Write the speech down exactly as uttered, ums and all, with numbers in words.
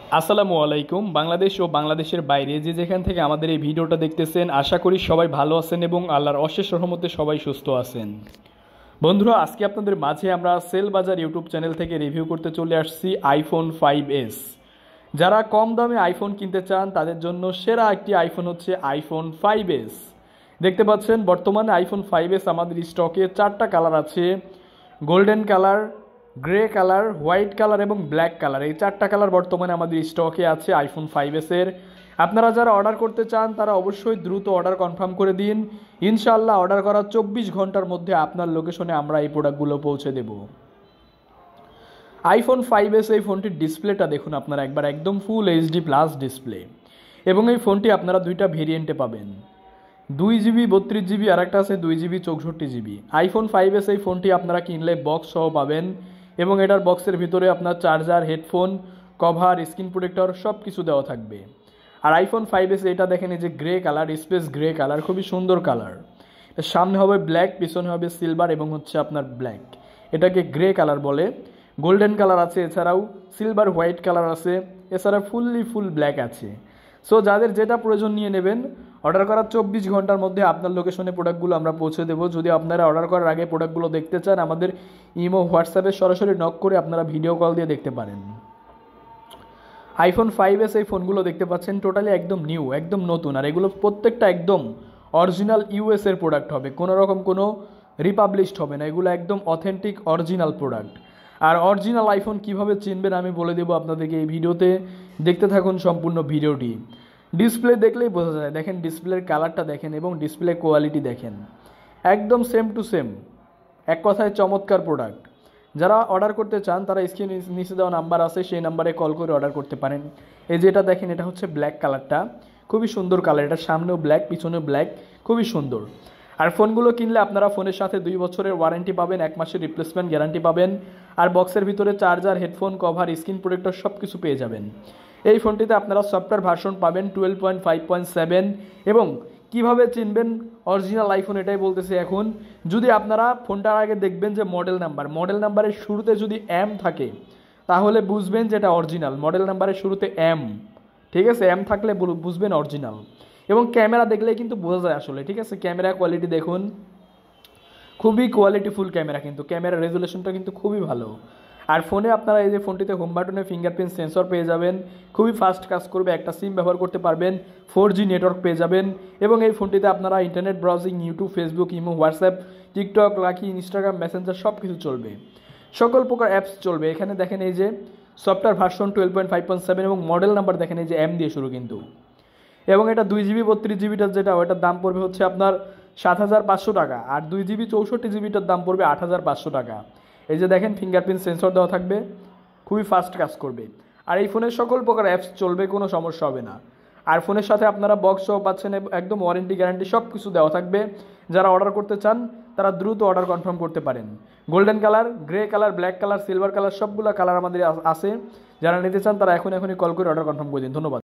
আসসালামু আলাইকুম। বাংলাদেশ ও বাংলাদেশের বাইরে যে যেখান থেকে আমাদের এই ভিডিওটা দেখতেছেন, আশা করি সবাই ভালো আছেন এবং আল্লাহর অশেষ রহমতে সবাই সুস্থ আছেন। বন্ধুরা, আজকে আপনাদের মাঝে আমরা সেল বাজার ইউটিউব চ্যানেল থেকে রিভিউ করতে চলে আসছি আইফোন ফাইভ এস। যারা কম দামে আইফোন কিনতে চান তাদের জন্য সেরা একটি আইফোন হচ্ছে আইফোন ফাইভ এস। দেখতে পাচ্ছেন বর্তমানে আইফোন ফাইভ এস আমাদের স্টকে চারটা কালার আছে: golden color, gray color, white color এবং ব্ল্যাক কালার। এই চারটা কালার বর্তমানে আমাদের স্টকে আছে আইফোন ফাইভ এসের। আপনারা যারা অর্ডার করতে চান তারা অবশ্যই দ্রুত অর্ডার কনফার্ম করে দিন। ইনশাআল্লাহ অর্ডার করার চব্বিশ ঘন্টার মধ্যে আপনার লোকেশনে আমরা এই প্রোডাক্টগুলো পৌঁছে দেব। আইফোন ফাইভ এস এই ফোনটির ডিসপ্লেটা দেখুন আপনারা একবার, একদম ফুল এইচডি প্লাস ডিসপ্লে। এবং এই ফোনটি আপনারা দুইটা ভেরিয়েন্টে পাবেন, দুই জিবি বত্রিশ জিবি আর একটা আছে দুই জিবি চৌষট্টি জিবি। আইফোন ফাইভ এস এই ফোনটি আপনারা কিনলে বক্স সহ পাবেন এবং এটার বক্সের ভিতরে আপনার charger, headphone, cover, screen protector সব কিছু দেওয়া থাকবে। আর আইফোন ফাইভ এস এটা দেখেন, এই যে gray color, space gray color, খুবই সুন্দর কালার। সামনে হবে ব্ল্যাক, পিছনে হবে সিলভার এবং হচ্ছে আপনার ব্ল্যাক। এটাকে গ্রে কালার বলে। গোল্ডেন কালার আছে, এছাড়াও সিলভার হোয়াইট কালার আছে, এছাড়া ফুললি ফুল ব্ল্যাক আছে। সো যাদের যেটা প্রয়োজন নিয়ে নেবেন। অর্ডার করার চব্বিশ ঘন্টার মধ্যে আপনার লোকেশনে প্রোডাক্টগুলো আমরা পৌঁছে দেবো। যদি আপনারা অর্ডার করার আগে প্রোডাক্টগুলো দেখতে চান, আমাদের ইমো, হোয়াটসঅ্যাপে সরাসরি নক করে আপনারা ভিডিও কল দিয়ে দেখতে পারেন। আইফোন ফাইভ এস এই ফোনগুলো দেখতে পাচ্ছেন টোটালি একদম নিউ, একদম নতুন। আর এগুলো প্রত্যেকটা একদম অরিজিনাল ইউএস এর প্রোডাক্ট হবে, কোনো রকম কোনো রিপাবলিশড হবে না। এগুলো একদম অথেন্টিক অরিজিনাল প্রোডাক্ট। আর অরিজিনাল আইফোন কিভাবে চিনবেন আমি বলে দেবো আপনাদেরকে এই ভিডিওতে। দেখতে থাকুন সম্পূর্ণ ভিডিওটি। ডিসপ্লে দেখলেই বোঝা যায়, দেখেন ডিসপ্লের কালারটা দেখেন এবং ডিসপ্লে কোয়ালিটি দেখেন, একদম সেম টু সেম। এক কথায় চমৎকার প্রোডাক্ট। যারা অর্ডার করতে চান তারা স্ক্রিনে নিচে দেওয়া নাম্বার আছে, সেই নাম্বারে কল করে অর্ডার করতে পারেন। এই যেটা দেখেন, এটা হচ্ছে ব্ল্যাক কালারটা, খুবই সুন্দর কালার। এটা সামনেও ব্ল্যাক, পিছনেও ব্ল্যাক, খুবই সুন্দর। আর ফোনগুলো কিনলে আপনারা ফোনের সাথে দুই বছরের ওয়ারেন্টি পাবেন, এক মাসের রিপ্লেসমেন্ট গ্যারান্টি পাবেন। আর বক্সের ভিতরে charger, headphone, cover, screen protector সব কিছু পেয়ে যাবেন। এই ফোনটিতে আপনারা সফটওয়্যার ভার্সন পাবেন twelve point five point seven. এবং কিভাবে চিনবেন অরিজিনাল আইফোন এটাই বলতেছি এখন। যদি আপনারা ফোনটার আগে দেখবেন যে মডেল নাম্বার, মডেল নাম্বারের শুরুতে যদি এম থাকে তাহলে বুঝবেন যে এটা অরিজিনাল। মডেল নাম্বারের শুরুতে এম, ঠিক আছে, এম থাকলে বুঝবেন অরিজিনাল। এবং ক্যামেরা দেখলেই কিন্তু বোঝা যায় আসলে, ঠিক আছে। ক্যামেরা কোয়ালিটি দেখুন, খুবই কোয়ালিটিফুল ক্যামেরা, কিন্তু ক্যামেরার রেজুলেশনটা কিন্তু খুবই ভালো। আর ফোনে আপনারা এই যে ফোনটিতে হোম বাটনে ফিঙ্গারপ্রিন্ট সেন্সর পেয়ে যাবেন, খুবই ফাস্ট কাজ করবে। একটা সিম ব্যবহার করতে পারবেন, ফোর জি নেটওয়ার্ক পেয়ে যাবেন। এবং এই ফোনটিতে আপনারা internet browsing, YouTube, Facebook, imo, WhatsApp, TikTok, Likee, Instagram, messenger সব কিছু চলবে, সকল প্রকার অ্যাপস চলবে। এখানে দেখেন এই যে software version twelve point five point seven এবং মডেল নাম্বার দেখেন এই যে এম দিয়ে শুরু কিন্তু। এবং এটা দুই জিবি বত্রিশ জিবিটার যেটা, ওটার দাম পড়বে হচ্ছে আপনার সাত হাজার পাঁচশো টাকা। আর দুই জিবি চৌষট্টি জিবিটার দাম পড়বে আট হাজার পাঁচশো টাকা। এই যে দেখেন ফিঙ্গারপ্রিন্ট সেন্সর দেওয়া থাকবে, খুবই ফাস্ট কাজ করবে। আর এই ফোনের সকল প্রকার অ্যাপস চলবে, কোনো সমস্যা হবে না। আর ফোনের সাথে আপনারা বক্স সহ পাচ্ছেন, একদম ওয়ারেন্টি গ্যারান্টি সব কিছু দেওয়া থাকবে। যারা অর্ডার করতে চান তারা দ্রুত অর্ডার কনফার্ম করতে পারেন। Golden color, gray color, black color, silver color সবগুলো কালার আমাদের আছে। যারা নিতে চান তারা এখন এখনই কল করে অর্ডার কনফার্ম করে দিন। ধন্যবাদ।